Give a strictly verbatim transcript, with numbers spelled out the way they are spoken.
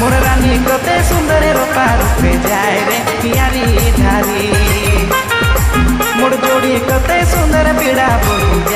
मोर रानी कते सुंदर रूपा रूपे जाए रे पियारी धारी मोर जोड़ी कते सुंदर पीड़ा बोली